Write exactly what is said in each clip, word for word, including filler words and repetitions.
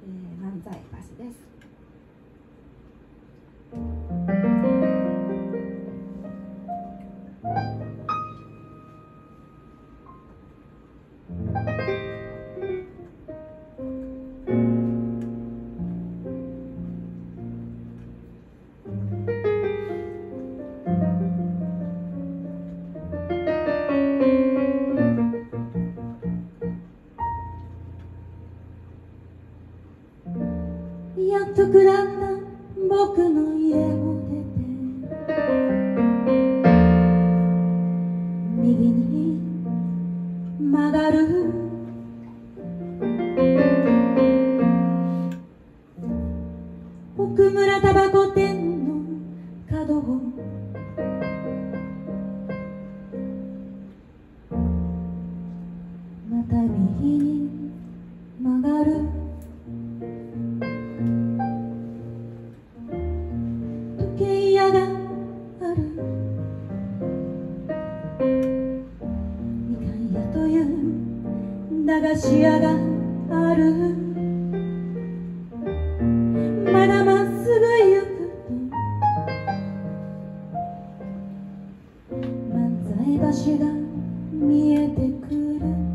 えー、漫才橋です。やっと下った僕の家を出て右に曲がる奥村タバコ店の角をまた右に曲がる時計屋があるみかん屋という駄菓子屋があるまだまっすぐ行くと漫才橋が見えてくる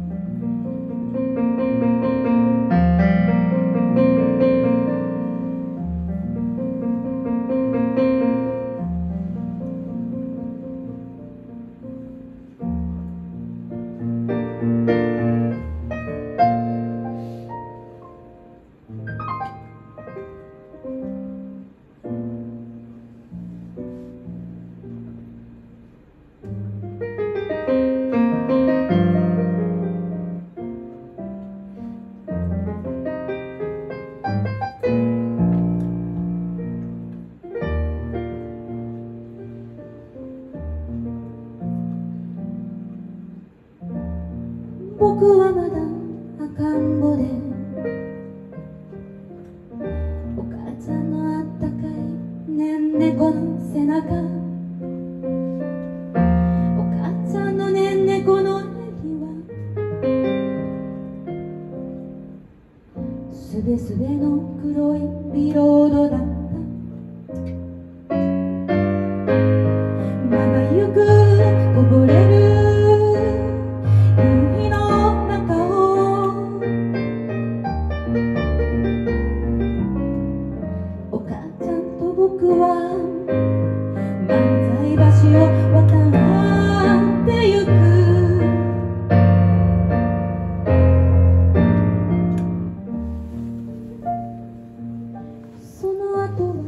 僕はまだ赤ん坊でお母ちゃんのあったかいねんねこの背中お母ちゃんのねんねこの襟はすべすべの黒いビロードだったまばゆくこぼれる僕は漫才橋を渡ってゆくその後は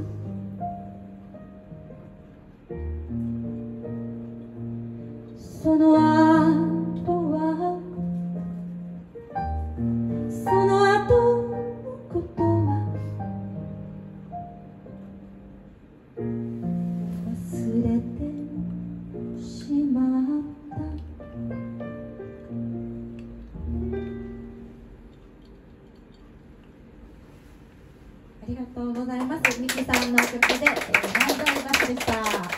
その後はその後のことは忘れてしまったありがとうございます。ミキさんの曲で、えー、漫才橋でした。